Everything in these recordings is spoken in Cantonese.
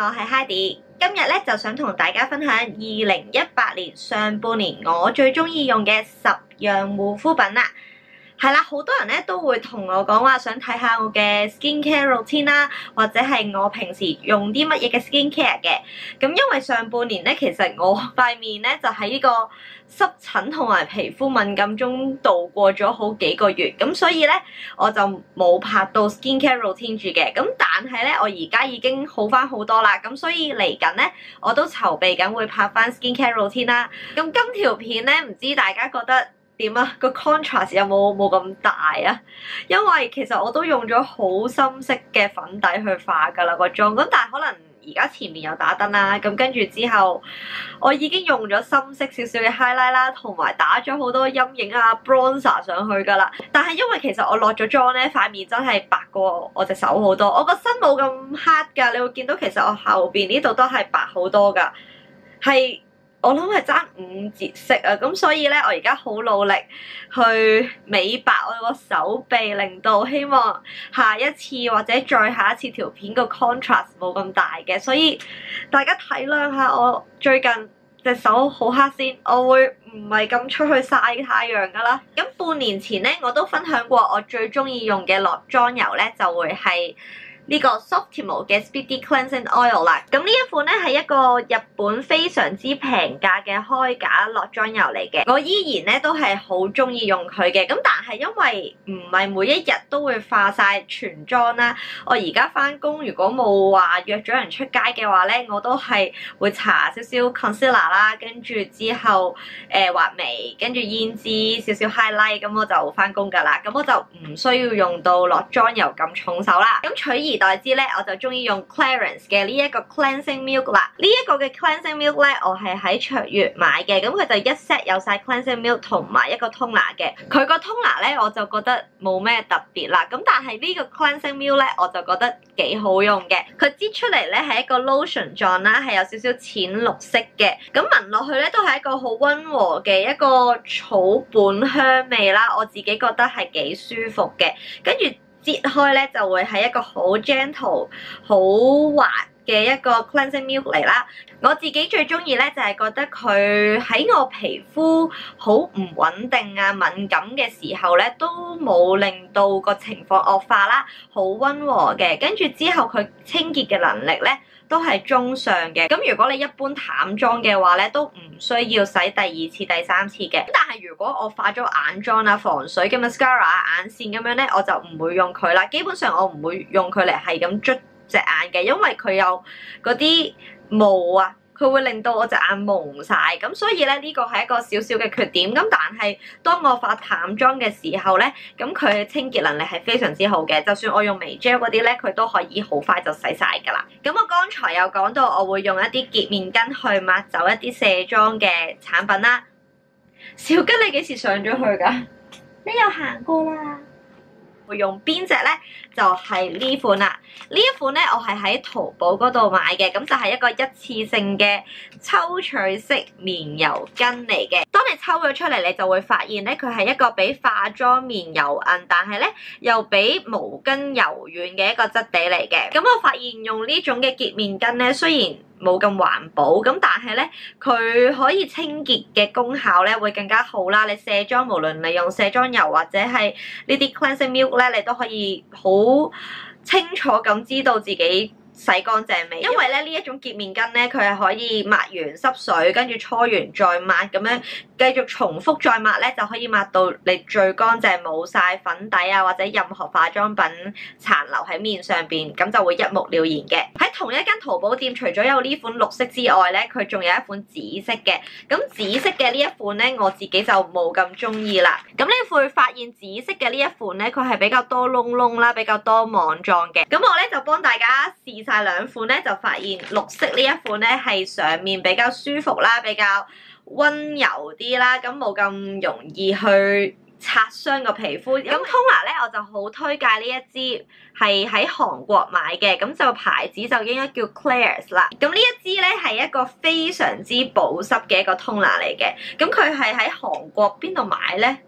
我係 Heidi， 今日咧就想同大家分享2018年上半年我最中意用嘅10樣護膚品啦。係啦，好多人咧都會同我講話想睇下我嘅 skincare routine 啦，或者係我平時用啲乜嘢嘅 skincare 嘅。咁因為上半年咧，其實我塊面咧就喺呢個濕疹同埋皮膚敏感中度過咗好幾個月，咁所以咧我就冇拍到 skincare routine 住嘅。咁但係咧我而家已經好翻好多啦，咁所以嚟緊咧我都籌備緊會拍翻 skincare routine 啦。咁今條片咧唔知大家覺得點啊？個 contrast 有冇咁大啊？因為其實我都用咗好深色嘅粉底去化㗎啦個妝，咁但係可能而家前面有打燈啦，咁跟住之後我已經用咗深色少少嘅 highlight 啦，同埋打咗好多陰影啊 bronzer 上去㗎啦。但係因為其實我落咗妝咧，塊面真係白過我隻手好多，我個身冇咁黑㗎，你會見到其實我後邊呢度都係白好多㗎，係。我諗係爭5節色啊，咁所以咧，我而家好努力去美白我個手臂，令到希望下一次或者再下一次條片個 contrast 冇咁大嘅，所以大家體諒下我最近隻手好黑先，我會唔係咁出去曬太陽噶啦。咁半年前咧，我都分享過我最中意用嘅落妝油咧，就會係呢個 Softimel 嘅 Speedy Cleansing Oil 啦，咁呢一款咧係一個日本非常之平價嘅開架落妝油嚟嘅，我依然咧都係好中意用佢嘅。咁但係因為唔係每一日都會化晒全妝啦，我而家翻工如果冇話約咗人出街嘅話咧，我都係會搽少少 concealer 啦，跟住之後畫眉，跟住胭脂少少 highlight， 咁我就翻工噶啦，咁我就唔需要用到落妝油咁重手啦。咁取而代之咧，我就中意用 Clarins 嘅呢一個 Cleansing Milk 啦。呢一個嘅 Cleansing Milk 咧，我係喺卓越買嘅，咁佢就一 set 有晒 Cleansing Milk 同埋一個 toner 嘅。佢個 toner 咧，我就覺得冇咩特別啦。咁但係呢個 Cleansing Milk 咧，我就覺得幾好用嘅。佢擠出嚟咧係一個 lotion 狀啦，係有少少淺綠色嘅。咁聞落去咧都係一個好溫和嘅一個草本香味啦，我自己覺得係幾舒服嘅。跟住擠開咧就會係一個好 gentle、好滑嘅一個 cleansing milk 嚟啦。我自己最中意咧就係覺得佢喺我皮膚好唔穩定啊、敏感嘅時候咧，都冇令到個情況惡化啦，好溫和嘅。跟住之後佢清潔嘅能力咧都係中上嘅。咁如果你一般淡妝嘅話咧，都唔需要洗第二次、第三次嘅。但係如果我化咗眼妝啊、防水嘅 mascara 啊、眼線咁樣咧，我就唔會用佢啦。基本上我唔會用佢嚟係咁捽隻眼嘅，因為佢有嗰啲毛啊，佢會令到我隻眼蒙晒，咁所以咧呢個係一個少少嘅缺點。咁但係當我化淡妝嘅時候咧，咁佢嘅清潔能力係非常之好嘅，就算我用眉 gel 嗰啲咧，佢都可以好快就洗晒㗎啦。咁我剛才有講到我會用一啲潔面巾去抹走一啲卸妝嘅產品啦。小吉你幾時上咗去㗎？你有行過啦。會用邊隻咧？就係呢款啦。呢一款咧，我係喺淘寶嗰度買嘅，咁就係一個一次性嘅抽取式面油巾嚟嘅。當你抽咗出嚟，你就會發現咧，佢係一個比化妝面油韌，但係咧又比毛巾柔軟嘅一個質地嚟嘅。咁我發現用呢種嘅潔面巾咧，雖然冇咁環保，咁但係咧佢可以清潔嘅功效咧會更加好啦。你卸妝無論你用卸妝油或者係呢啲 cleansing milk 咧，你都可以好清楚咁知道自己洗乾淨未？因為咧呢一種潔面巾咧，佢係可以抹完濕水，跟住搓完再抹咁樣，繼續重複再抹咧，就可以抹到你最乾淨，冇晒粉底啊或者任何化妝品殘留喺面上邊，咁就會一目了然嘅。喺同一間淘寶店，除咗有呢款綠色之外咧，佢仲有一款紫色嘅。咁紫色嘅呢一款咧，我自己就冇咁中意啦。咁你會發現紫色嘅呢一款咧，佢係比較多窿窿啦，比較多網狀嘅。咁我咧就幫大家試晒兩款咧，就發現綠色呢一款咧係上面比較舒服啦，比較溫柔啲啦，咁冇咁容易去擦傷個皮膚。咁 toner 咧我就好推介呢一支，係喺韓國買嘅，咁就牌子就應該叫 Clarins 啦。咁呢一支咧係一個非常之保濕嘅一個 toner 嚟嘅。咁佢係喺韓國邊度買咧？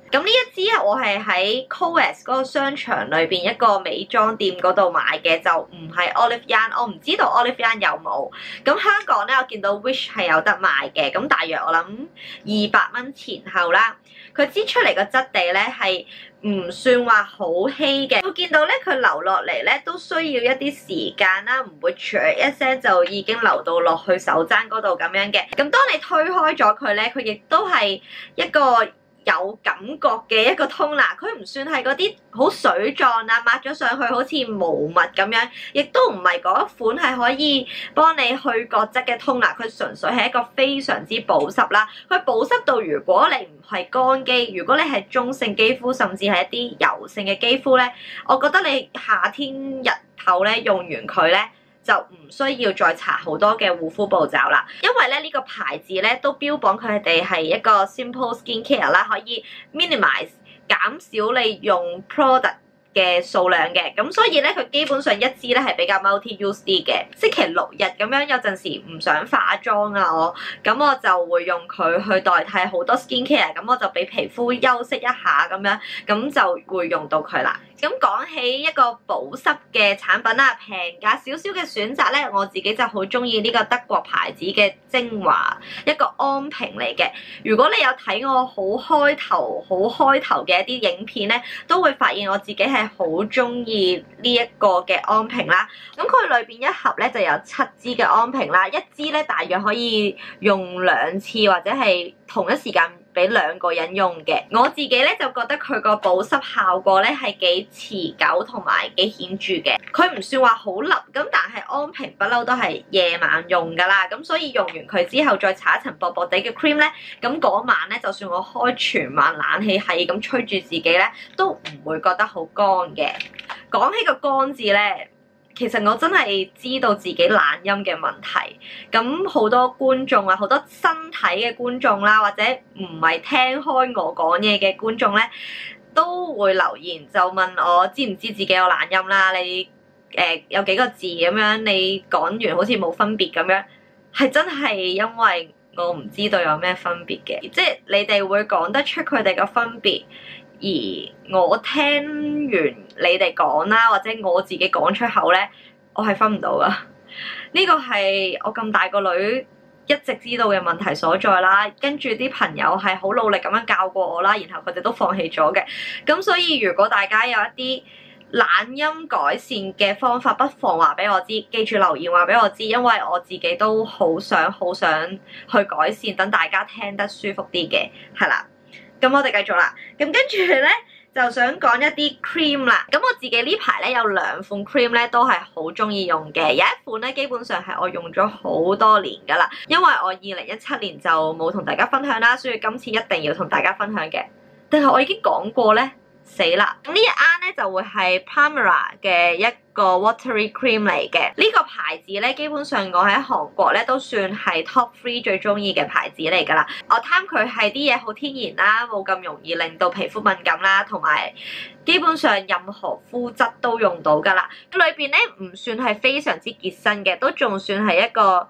咁呢一支我係喺 COEX 嗰個商場裏邊一個美妝店嗰度買嘅，就唔係 Olive Young， 我唔知道 Olive Young 有冇。咁香港咧，我見到 Wish 係有得賣嘅，咁大約我諗200蚊前後啦。佢支出嚟個質地咧係唔算話好稀嘅，會見到咧佢流落嚟咧都需要一啲時間啦，唔會唰一聲就已經流到落去手踭嗰度咁樣嘅。咁當你推開咗佢咧，佢亦都係一個有感覺嘅一個通拿，佢唔算係嗰啲好水狀啊，抹咗上去好似無物咁樣，亦都唔係嗰一款係可以幫你去角質嘅通拿，佢純粹係一個非常之保濕啦。佢保濕到如果你唔係乾肌，如果你係中性肌膚，甚至係一啲油性嘅肌膚咧，我覺得你夏天日頭咧用完佢咧，就唔需要再搽好多嘅護膚步驟啦，因為咧呢個牌子咧都標榜佢哋係一個 simple skincare 啦，可以 minimize 減少你用 product嘅數量嘅，咁所以咧佢基本上一支咧係比較 multi-use 啲嘅。星期六日咁樣有陣時唔想化妝啊，咁我就會用佢去代替好多 skincare， 咁我就俾皮膚休息一下咁樣，咁就會用到佢啦。咁講起一個保濕嘅產品啦，平價少少嘅選擇咧，我自己就好中意呢個德國牌子嘅精華，一個安瓶嚟嘅。如果你有睇我好開頭嘅一啲影片咧，都會發現我自己係好中意呢一個嘅安瓶啦。咁佢裏邊一盒咧就有7支嘅安瓶啦，一支咧大約可以用2次或者係同一時間俾2個人用嘅。我自己咧就覺得佢個保濕效果咧係幾持久同埋幾顯著嘅。佢唔算話好腍，咁但係安瓶不嬲都係夜晚用㗎啦，咁所以用完佢之後再搽一層薄薄地嘅 cream 咧，咁嗰晚咧就算我開全晚冷氣係咁吹住自己咧，都唔會覺得好乾嘅。講起個乾字咧，其實我真係知道自己懶音嘅問題，咁好多觀眾啊，好多新睇嘅觀眾啦，或者唔係聽開我講嘢嘅觀眾咧，都會留言就問我知唔知自己有懶音啦？你有幾個字咁樣，你講完好似冇分別咁樣，係真係因為我唔知道有咩分別嘅，即係你哋會講得出佢哋嘅分別。而我聽完你哋講啦，或者我自己講出口咧，我係分唔到噶。呢個係我咁大個女一直知道嘅問題所在啦。跟住啲朋友係好努力咁樣教過我啦，然後佢哋都放棄咗嘅。咁所以如果大家有一啲懶音改善嘅方法，不妨話俾我知，記住留言話俾我知，因為我自己都好想去改善，等大家聽得舒服啲嘅，係啦。咁我哋繼續啦，咁跟住咧就想講一啲 cream 啦。咁我自己呢排咧有2款 cream 咧都係好中意用嘅，有一款咧基本上係我用咗好多年噶啦，因為我2017年就冇同大家分享啦，所以今次一定要同大家分享嘅。但係我已經講過咧，死啦！咁呢一啱咧就會係 Primera 嘅一個 watery cream 嚟嘅。呢個牌子咧，基本上我喺韓國咧都算係 top 3最中意嘅牌子嚟㗎啦。我貪佢係啲嘢好天然啦，冇咁容易令到皮膚敏感啦，同埋基本上任何膚質都用到㗎啦。裏邊咧唔算係非常之結身嘅，都仲算係一個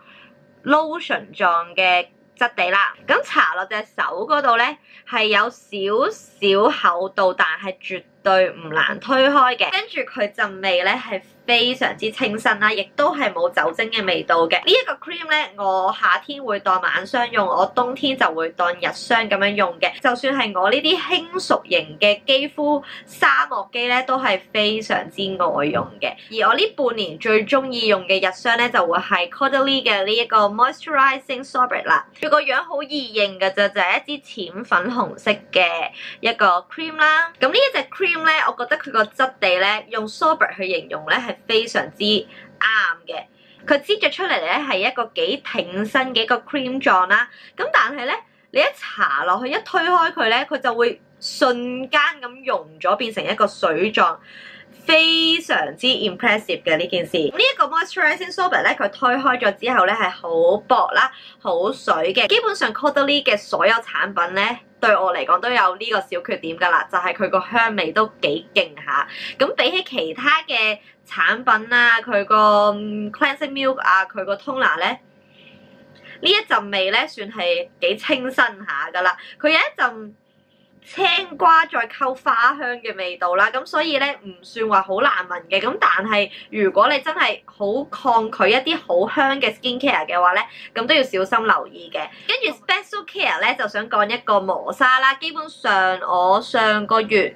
lotion 狀嘅質地啦，咁搽落隻手嗰度咧係有少少厚度，但係絕對唔難推開嘅。跟住佢陣味咧係非常之清新啦，亦都係冇酒精嘅味道嘅。呢一個 cream 咧，我夏天會當晚霜用，我冬天就會當日霜咁樣用嘅。就算係我呢啲輕熟型嘅肌膚沙漠肌咧，都係非常之愛用嘅。而我呢半年最中意用嘅日霜咧，就會係 Caudalie 嘅呢一個 Moisturizing Sorbet 啦。佢個樣好易認㗎啫，就係一支淺粉紅色嘅一個 cream 啦。咁呢一隻 cream 咧，我覺得佢個質地咧，用 Sorbet 去形容咧係非常之啱嘅。佢擠咗出嚟咧係一個幾挺身嘅一個 cream 狀啦。咁但係咧，你一搽落去一推開佢咧，佢就會瞬間咁溶咗，變成一個水狀。非常之 impressive 嘅呢件事。呢一個 Moisturizing Sorbet 咧，佢推開咗之後咧係好薄啦，好水嘅。基本上 Caudalie 嘅所有產品咧，對我嚟講都有呢個小缺點㗎啦，就係佢個香味都幾勁下。咁比起其他嘅產品啊，佢個 Cleansing Milk 啊，佢個 Toner 咧，呢一陣味咧算係幾清新下㗎啦。佢有一陣青瓜再溝花香嘅味道啦，咁所以咧唔算話好難聞嘅。咁但係如果你真係好抗拒一啲好香嘅 skincare 嘅話咧，咁都要小心留意嘅。跟住 special care 咧就想講一個磨砂啦，基本上我上個月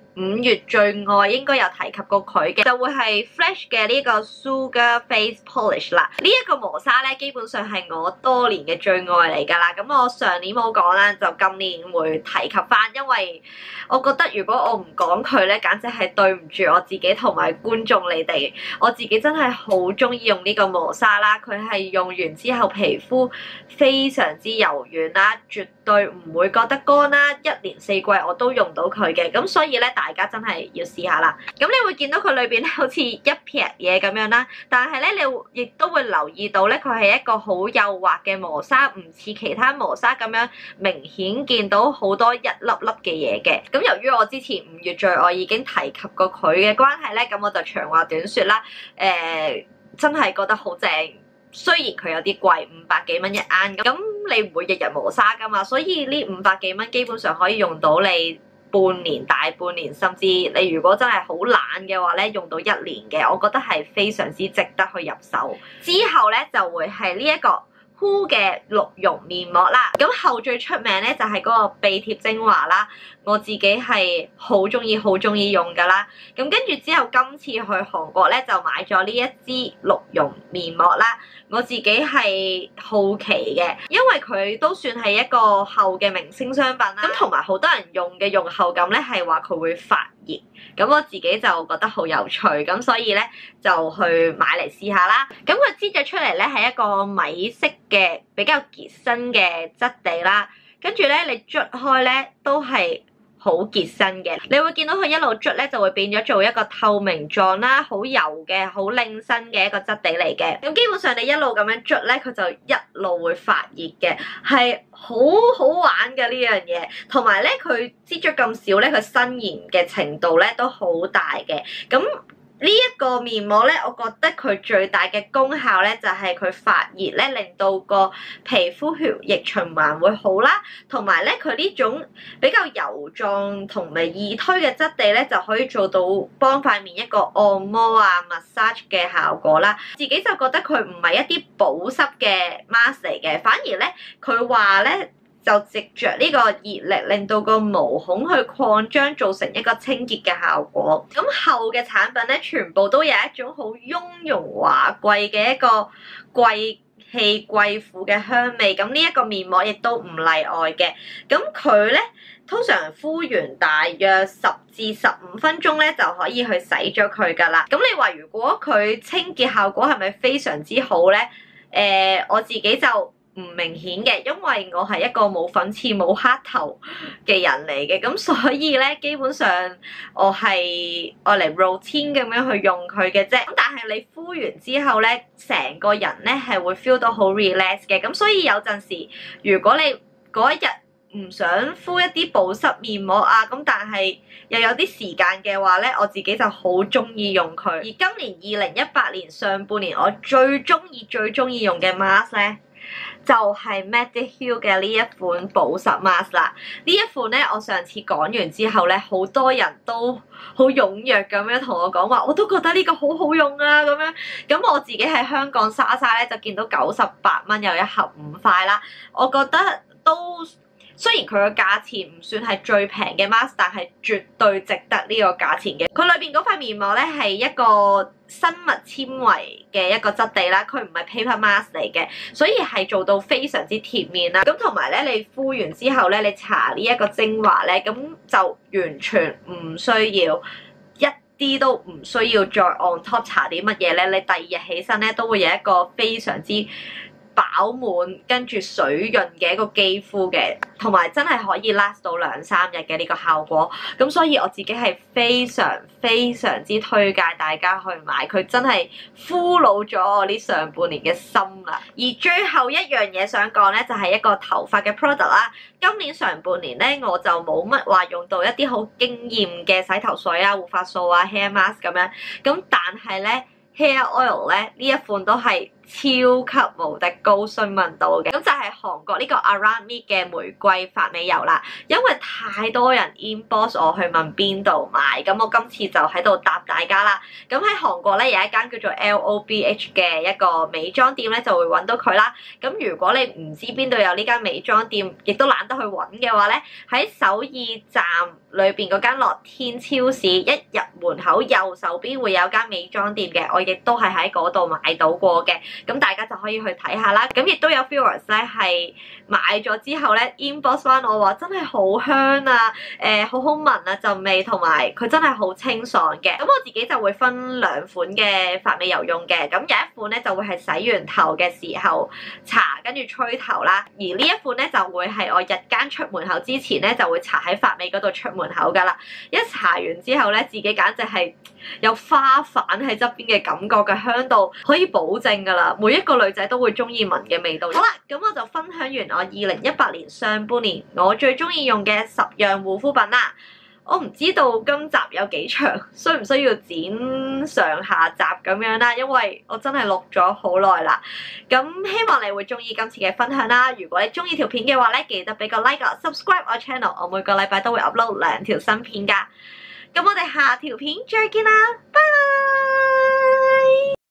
5月最愛應該有提及過佢嘅，就會係 Flash 嘅呢個 Sugar Face Polish 啦。呢一個磨砂咧，基本上係我多年嘅最愛嚟㗎啦。咁我上年冇講啦，就今年會提及翻，因為我覺得如果我唔講佢咧，簡直係對唔住我自己同埋觀眾你哋。我自己真係好中意用呢個磨砂啦，佢係用完之後皮膚非常之柔軟啦，絕對唔會覺得乾啦，一年四季我都用到佢嘅。咁所以咧，大家真係要試下啦。咁你會見到佢裏邊咧好似一撇嘢咁樣啦，但係咧你亦都會留意到咧，佢係一個好幼滑嘅磨砂，唔似其他磨砂咁樣明顯見到好多一粒粒嘅嘢嘅。咁由於我之前5月最愛已經提及過佢嘅關係咧，咁我就長話短説啦。真係覺得好正。雖然佢有啲貴，500幾蚊一盎，咁你唔會日日磨砂噶嘛，所以呢500幾蚊基本上可以用到你半年、大半年，甚至你如果真係好懶嘅話咧，用到1年嘅，我覺得係非常之值得去入手。之後咧就會係呢一個Who 嘅綠溶面膜啦，咁後最出名咧就係嗰個鼻貼精華啦，我自己係好中意用噶啦。咁跟住之後今次去韓國咧就買咗呢一支綠溶面膜啦，我自己係好奇嘅，因為佢都算係一個厚嘅明星商品啦，咁同埋好多人用嘅用後感咧係話佢會發熱，咁我自己就覺得好有趣，咁所以咧就去買嚟試下啦。咁佢擠咗出嚟咧係一個米色嘅比較結身嘅質地啦，跟住咧你捽開咧都係好結身嘅，你會見到佢一路捽咧就會變咗做一個透明狀啦，好油嘅、好靚身嘅一個質地嚟嘅。咁基本上你一路咁樣捽咧，佢就一路會發熱嘅，係好好玩嘅呢樣嘢。同埋咧，佢擠咗咁少咧，佢伸延嘅程度咧都好大嘅。咁呢一個面膜咧，我覺得佢最大嘅功效咧，就係佢發熱咧，令到個皮膚血液循環會好啦，同埋咧佢呢種比較油狀同埋易推嘅質地咧，就可以做到幫塊面一個按摩啊 massage 嘅效果啦。自己就覺得佢唔係一啲保濕嘅 mask 嚟嘅，反而咧佢話咧，就藉着呢個熱力，令到個毛孔去擴張，造成一個清潔嘅效果。咁後嘅產品咧，全部都有一種好雍容華貴嘅一個貴氣貴婦嘅香味。咁呢一個面膜亦都唔例外嘅。咁佢咧通常敷完大約10至15分鐘咧，就可以去洗咗佢㗎啦。咁你話如果佢清潔效果係咪非常之好咧？我自己就唔明顯嘅，因為我係一個冇粉刺冇黑頭嘅人嚟嘅，咁所以咧基本上我係愛嚟 routine 咁樣去用佢嘅啫。咁但係你敷完之後咧，成個人咧係會 feel 到好 relax 嘅。咁所以有陣時，如果你嗰一日唔想敷一啲保濕面膜啊，咁但係又有啲時間嘅話咧，我自己就好中意用佢。而今年2018年上半年，我最中意用嘅 mask 咧，就係 Mediheal 嘅呢一款保濕 mask 啦。呢一款咧，我上次講完之後咧，好多人都好踴躍咁樣同我講話，我都覺得呢個好好用啊咁樣。咁我自己喺香港莎莎咧就見到98蚊有一盒5塊啦，我覺得都雖然佢個價錢唔算係最平嘅 mask， 但係絕對值得呢個價錢嘅。佢裏邊嗰塊面膜咧係一個生物纖維嘅一個質地啦，佢唔係 paper mask 嚟嘅，所以係做到非常之貼面啦。咁同埋咧，你敷完之後咧，你搽呢一個精華咧，咁就完全唔需要一啲都唔需要再 on top 搽啲乜嘢咧。你第二日起身咧都會有一個非常之飽滿跟住水潤嘅一個肌膚嘅，同埋真係可以 last 到2-3日嘅呢個效果。咁所以我自己係非常之推介大家去買，佢真係俘虜咗我呢上半年嘅心啦。而最後一樣嘢想講咧，就係一個頭髮嘅 product 啦。今年上半年咧，我就冇乜話用到一啲好驚豔嘅洗頭水啊、護髮素啊、hair mask 咁樣。咁但係咧，hair oil 咧呢一款都係超級無敵高詢問度嘅，咁就係韓國呢個 Around Me 嘅玫瑰髮尾油啦。因為太多人 inbox 我去問邊度買，咁我今次就喺度答大家啦。咁喺韓國咧有一間叫做 LOBH 嘅一個美妝店咧，就會揾到佢啦。咁如果你唔知邊度有呢間美妝店，亦都懶得去揾嘅話咧，喺首爾站裏邊嗰間樂天超市一入門口右手邊會有間美妝店嘅，我亦都係喺嗰度買到過嘅。咁大家就可以去睇下啦。咁亦都有 viewers 咧係買咗之後咧 inbox 翻我話真係好香啊，好好聞啊陣味，同埋佢真係好清爽嘅。咁我自己就會分兩款嘅髮尾油用嘅。咁有一款咧就會係洗完頭嘅時候搽跟住吹頭啦，而呢一款咧就會係我日間出門口之前咧就會搽喺髮尾嗰度出門口噶啦。一搽完之後咧，自己簡直係有花瓣喺側邊嘅感覺嘅香度，可以保證噶啦，每一個女仔都會中意聞嘅味道。好啦，咁我就分享完我2018年上半年我最中意用嘅10樣護膚品啦。我唔知道今集有幾長，需唔需要剪上下集咁樣啦？因為我真係錄咗好耐啦。咁希望你會中意今次嘅分享啦。如果你中意條片嘅話咧，記得俾個 like 啊 ，subscribe 我 channel， 我每個禮拜都會 upload 2條新片㗎。咁我哋下條片再見啦，拜拜。